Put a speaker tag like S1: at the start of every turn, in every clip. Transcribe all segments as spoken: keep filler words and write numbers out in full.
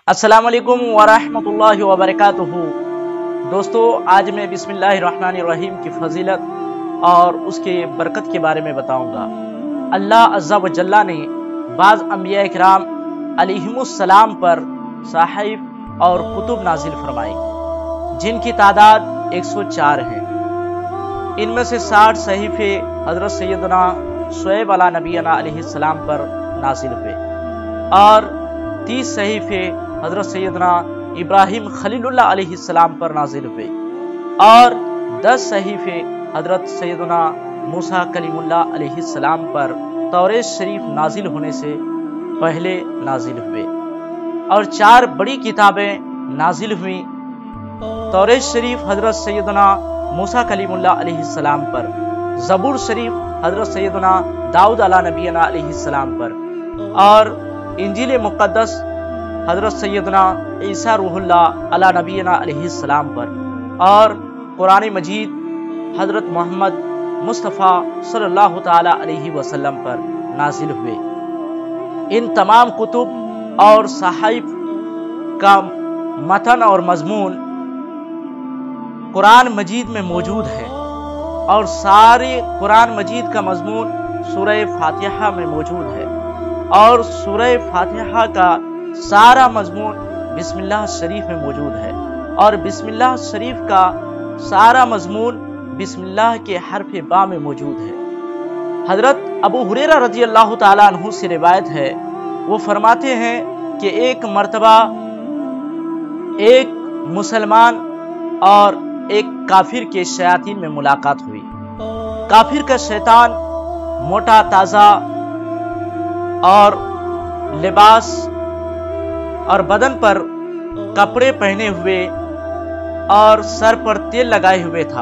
S1: अस्सलाम वालेकुम वरहमतुल्लाहि वबरकातुहू। दोस्तों, आज मैं बिस्मिल्लाहिर्रहमानिर्रहीम की फजीलत और उसके बरकत के बारे में बताऊंगा। अल्लाह अज़्ज़ा व जल्ला ने बाज़ अंबिया इकराम अलैहिमुस्सलाम पर सहाइफ और कुतुब नाजिल फरमाई, जिनकी तादाद एक सौ चार है। इनमें से साठ सहीफ़े हज़रत सैयदना शुएब अला नबीना अलैहिस्सलाम पर नाजिल हुए और तीस सहीफ़े हज़रत सैयदना इब्राहिम खलीलुल्लाह अलैहिस्सलाम पर नाजिल हुए और दस सहीफ़े हज़रत सैयदना मूसा कलीमुल्लाह अलैहिस्सलाम पर तौरेत शरीफ नाजिल होने से पहले नाजिल हुए और चार बड़ी किताबें नाजिल हुई। तौरेत शरीफ हज़रत सैयदना मूसा कलीमुल्लाह अलैहिस्सलाम पर, ज़बूर शरीफ हज़रत सैयदना दाऊद अला नबीना अलैहिस्सलाम पर और इंजील मुक़द्दस हज़रत सैयदना ईसा रूहुल्लाह अला नबीना अलैहिस्सलाम पर और कुरान मजीद हज़रत मोहम्मद मुस्तफ़ा सल्लल्लाहु ताला अलैहि वसल्लम पर नाजिल हुए। इन तमाम कुतुब और सहाइफ का मतन और मजमून कुरान मजीद में मौजूद है और सारे कुरान मजीद का मजमून सूरह फातिहा में मौजूद है और सूरह फातिहा का सारा मजमून बिस्मिल्लाह शरीफ में मौजूद है और बिस्मिल्लाह शरीफ का सारा मजमून बिस्मिल्लाह के हर्फ बा में मौजूद है। हजरत अबू हुरैरा रज़ी अल्लाह ताला अन्हु से रिवायत है, वो फरमाते हैं कि एक मर्तबा एक मुसलमान और एक काफिर के शयातीन में मुलाकात हुई। काफिर का शैतान मोटा ताज़ा और लिबास और बदन पर कपड़े पहने हुए और सर पर तेल लगाए हुए था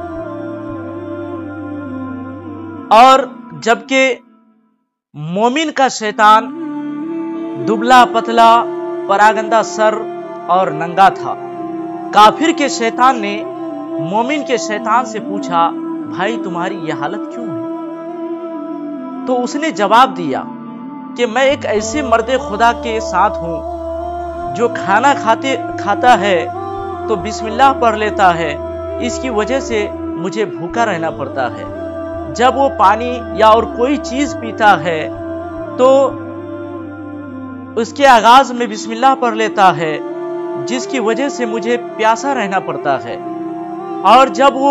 S1: और जबकि मोमिन का शैतान दुबला पतला परागंदा सर और नंगा था। काफिर के शैतान ने मोमिन के शैतान से पूछा, भाई तुम्हारी यह हालत क्यों है? तो उसने जवाब दिया कि मैं एक ऐसे मर्दे खुदा के साथ हूं जो खाना खाते खाता है तो बिस्मिल्लाह पढ़ लेता है, इसकी वजह से मुझे भूखा रहना पड़ता है। जब वो पानी या और कोई चीज पीता है तो उसके आगाज में बिस्मिल्लाह पढ़ लेता है, जिसकी वजह से मुझे प्यासा रहना पड़ता है। और जब वो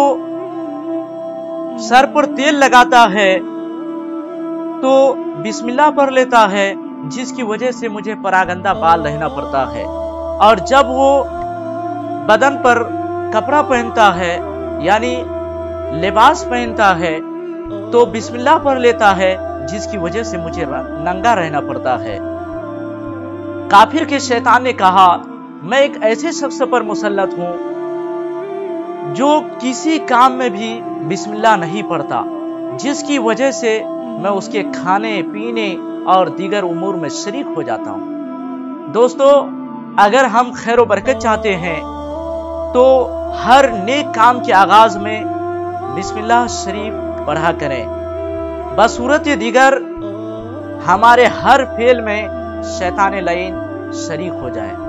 S1: सर पर तेल लगाता है तो बिस्मिल्लाह पढ़ लेता है, जिसकी वजह से मुझे परागंदा बाल रहना पड़ता है। और जब वो बदन पर कपड़ा पहनता है यानी लिबास पहनता है तो बिस्मिल्लाह पढ़ लेता है, जिसकी वजह से मुझे नंगा रहना पड़ता है। काफिर के शैतान ने कहा, मैं एक ऐसे शख्स पर मुसल्लत हूं जो किसी काम में भी बिस्मिल्लाह नहीं पढ़ता, जिसकी वजह से मैं उसके खाने पीने और दीगर उमूर में शरीक हो जाता हूं। दोस्तों, अगर हम खैर व बरकत चाहते हैं तो हर नेक काम के आगाज में बिस्मिल्लाह शरीफ पढ़ा करें, बसूरत दीगर हमारे हर फेल में शैतान लाइन शरीक हो जाए।